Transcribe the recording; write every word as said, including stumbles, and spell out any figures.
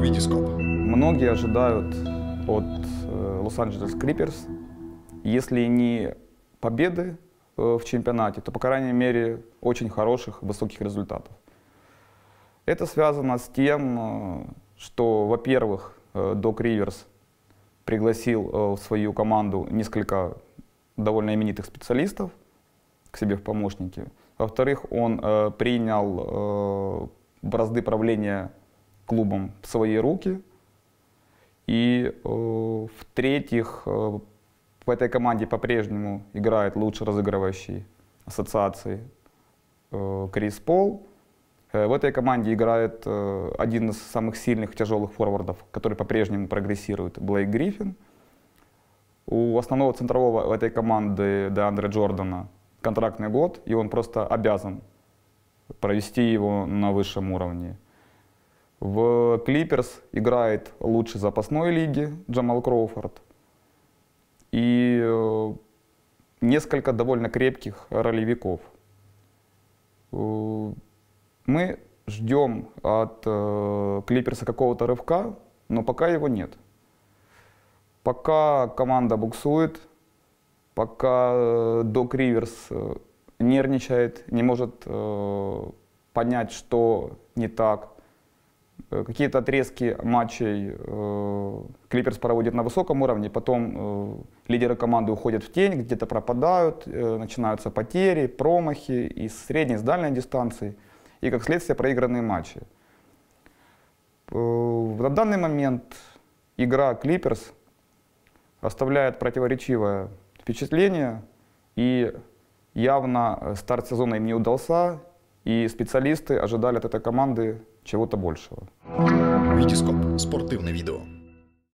Витископ. Многие ожидают от Лос-Анджелес Клиперс, если не победы в чемпионате, то, по крайней мере, очень хороших, высоких результатов. Это связано с тем, что, во-первых, Док Риверс пригласил в свою команду несколько довольно именитых специалистов к себе в помощники. Во-вторых, он принял бразды правления клубом в свои руки. И, в-третьих, в этой команде по-прежнему играет лучший разыгрывающий ассоциации Крис Пол. В этой команде играет один из самых сильных тяжелых форвардов, который по-прежнему прогрессирует, Блейк Гриффин. У основного центрового этой команды Деандре Джордана контрактный год, и он просто обязан провести его на высшем уровне. В Клиперс играет лучший запасной лиги Джамал Кроуфорд и несколько довольно крепких ролевиков. Мы ждем от Клиперса какого-то рывка, но пока его нет. Пока команда буксует, пока Док Риверс нервничает, не может понять, что не так. Какие-то отрезки матчей Клиперс проводит на высоком уровне, потом лидеры команды уходят в тень, где-то пропадают, начинаются потери, промахи из средней, с дальней дистанции, и как следствие проигранные матчи. На данный момент игра Клиперс оставляет противоречивое впечатление, и явно старт сезона им не удался, и специалисты ожидали от этой команды чего-то большего. Витископ. Спортивное видео.